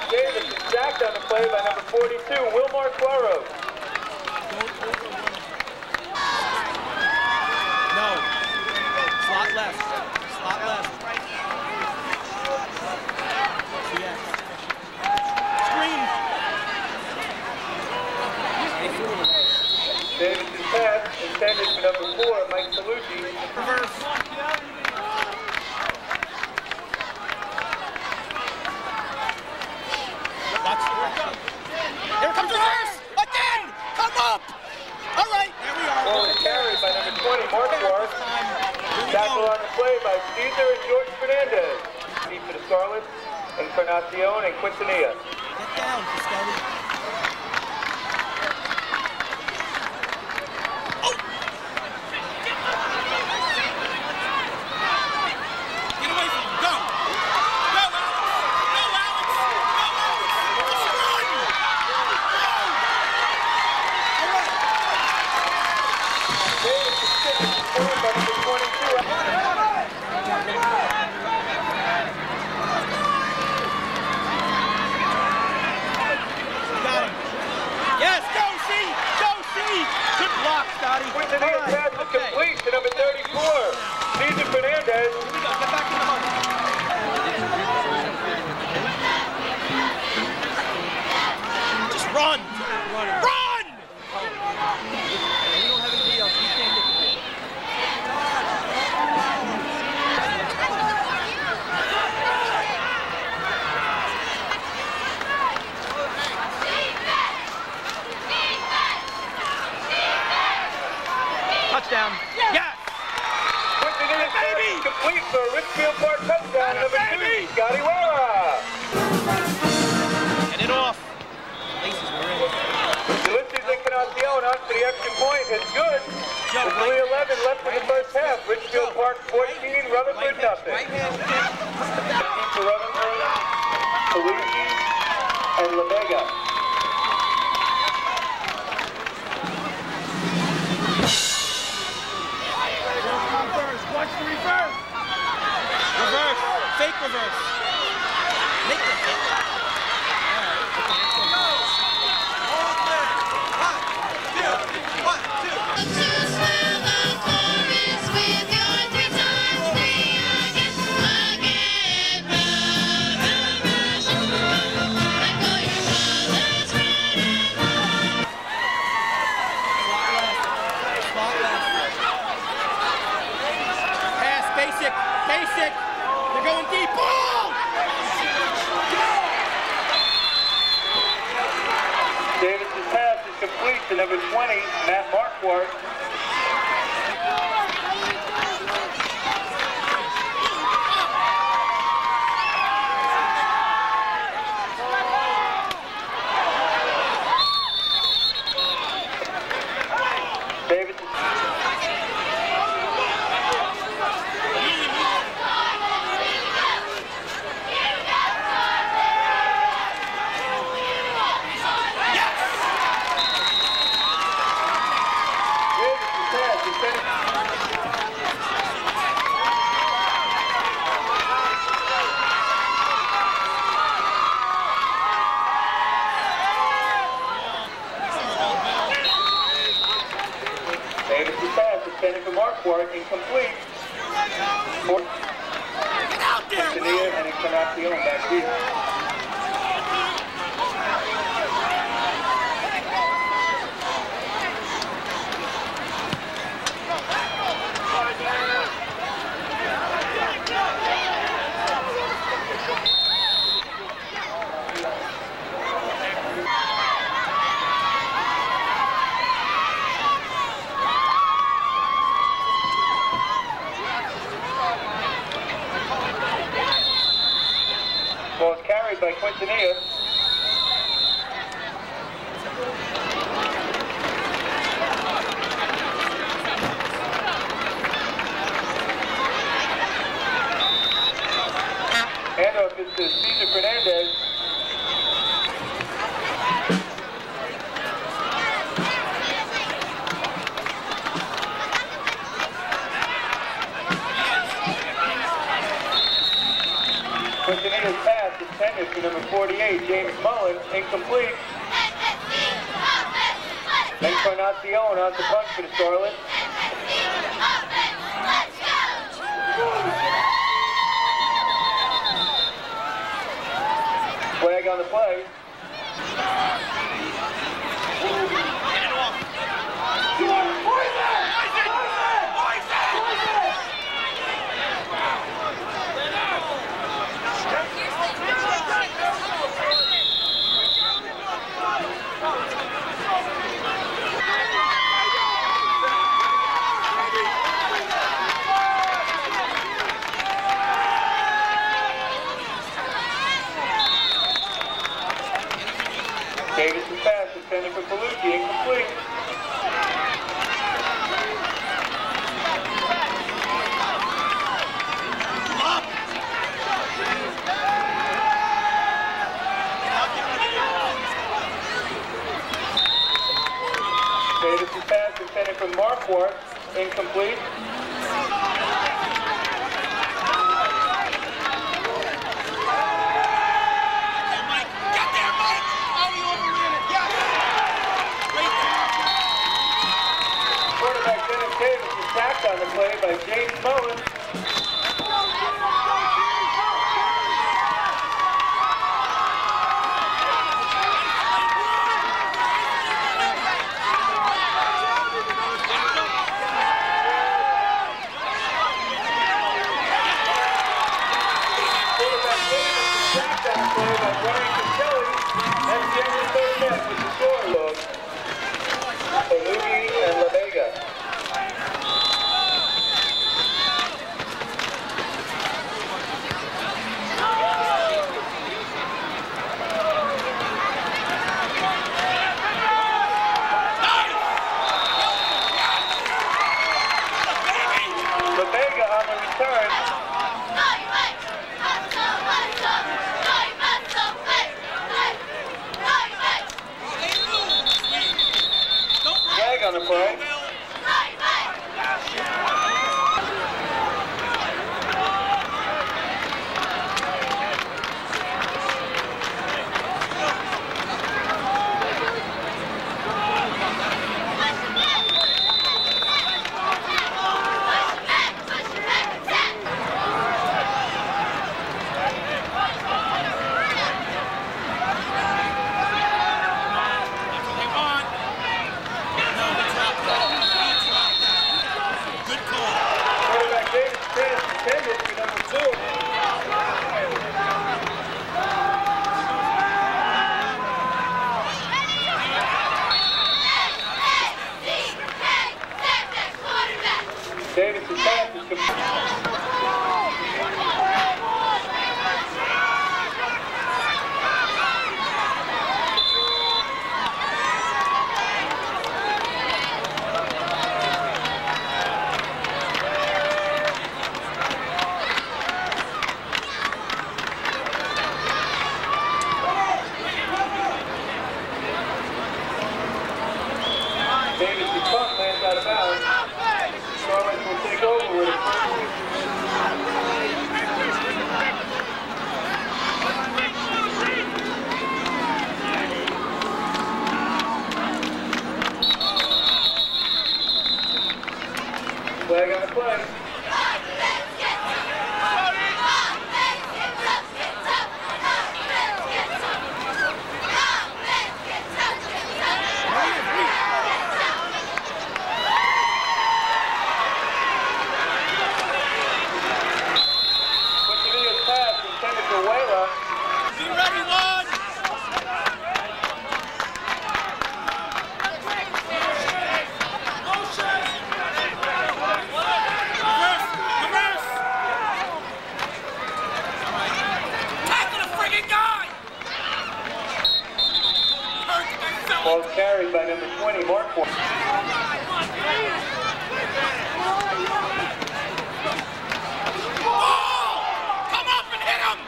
Davis is sacked on the play by number 42, Wilmar Quarros. No. Slot left. Slot left. Yes. Screen. Davis' pass intended for number 4, Mike Salucci. Reverse. Here comes reverse! Again! Come up! All right, there we are. Ball is carried by number 20, Mark Ward. Tackle on the play by Caesar and George Fernandez. Deep for the Scarlets, Encarnacion and Quintanilla. Get down, Costelli. Oh! Get away from him. Go! Go, Alex! Go, Alex! Go, Alex! Just run! Go! All right. Davis is sitting by number 22. Yes, go see! Go see! Good block, Scotty. Quintanilla's pass is complete to number 34, Caesar Fernandez. Here we go, get back in the hunt. Just run! Run! We don't have anybody else. We can't get the ball. Touchdown. Yes! Quintanilla's pass is complete for a Ridgefield Park touchdown, number 2, Scotty Wara. And it off. Laces were in. Ulysses Encarnacion out for the extra point is good. With 3:11 left in the first half. Ridgefield Park 14, Rutherford nothing. Right hand kick. For Rutherford, Salucci, and LaVega. Watch the reverse. Reverse. Fake reverse. Make the fake. Basic, basic. They're going deep. Ball! Davis' pass is complete to number 20, Matt Marquardt. Davis Davis' pass intended for Marquardt, incomplete. Get out there! Quintanilla and Encarnacion back deep. Ball is carried by Quintanilla. Handoff is to Caesar Fernandez. Quintanilla's pass is intended for number 48, James Mullen, incomplete. Encarnacion on the punt for the Scarlet. Flag on the play. Davis' pass intended for Palucci, incomplete. Davis' pass intended for Marquardt, incomplete. Attacked on the play by James Mullen. Quarterback Davis attacked on the play by Brian Castelli. That's the end of the third half with the score book. Palucci and La Vega. On the play. Davis' pass is complete. Davis' punt lands out of bounds. Scarlets will take over with a flag on the play. Ball carried by number 20, Marquardt. Come up and hit him!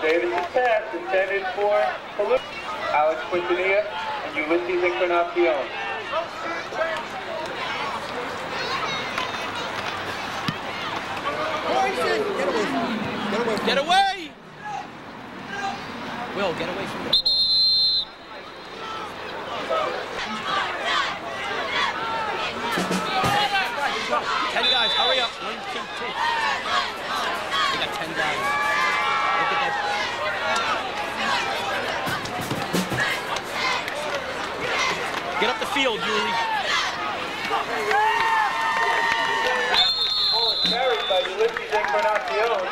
Davis' pass intended for Alex Quintanilla and Ulysses Encarnacion. Get away! Will, get away from the ball. 10 guys, hurry up. 1, 2, 2. We got 10 guys. Look at that. Get up the field, Yuli. Ball is carried by Ulysses Encarnacion.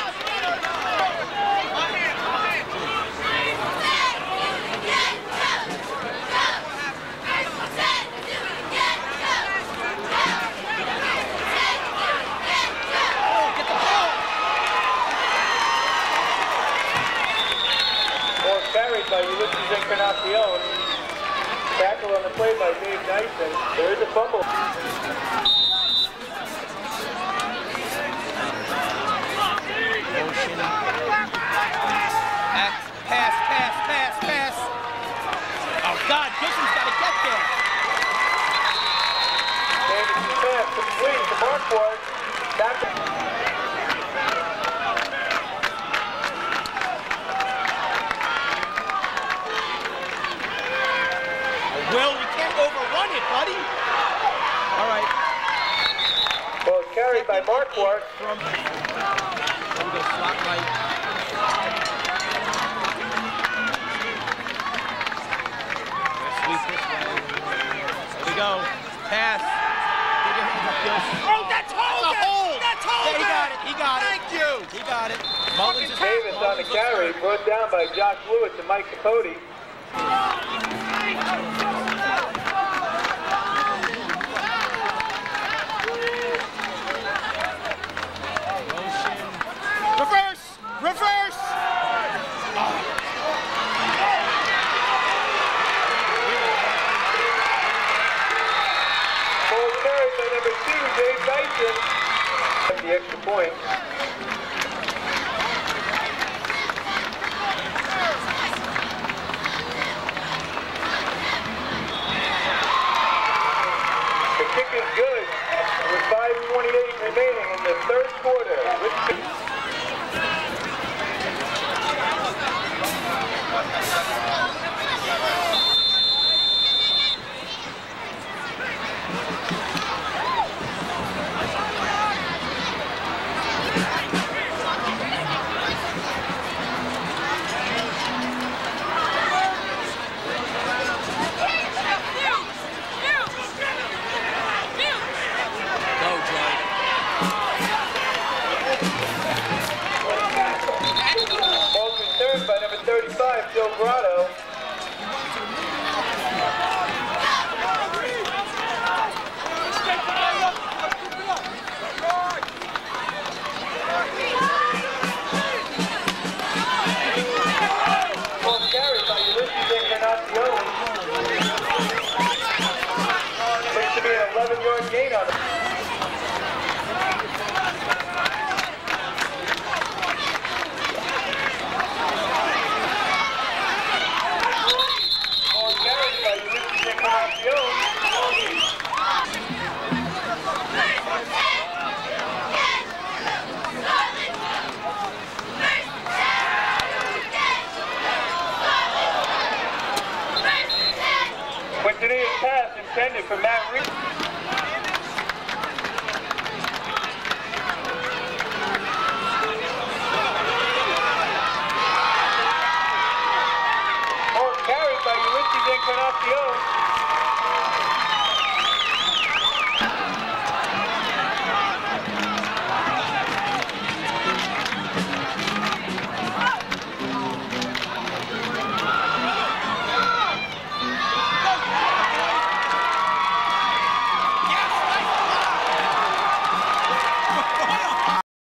Carried by Ulysses Encarnacion. Tackle on the play by Dave Dyson. There is a fumble. Motion. Pass. Oh, God, Gibson's got to get there. Davis' pass complete to Marquardt. Will, you can't overrun it, buddy. All right. Well, carried by Marquardt. I'm going to slot right. Sweep this way. Here we go. Pass. Oh, that's hold! That's hold! Yeah, he got it. Thank you. He got it. Davis on the carry, brought down by Josh Lewis and Mike Capote. Reverse! Ball carried by number 2, Dave Dyson. The extra point. The kick is good with 5:28 remaining in the third quarter. By number 35, Joe Grotto. Ball carried by Ulysses Encarnacion. Looks to be an 11-yard gain on it. Quintanilla's pass intended for Matt Reed.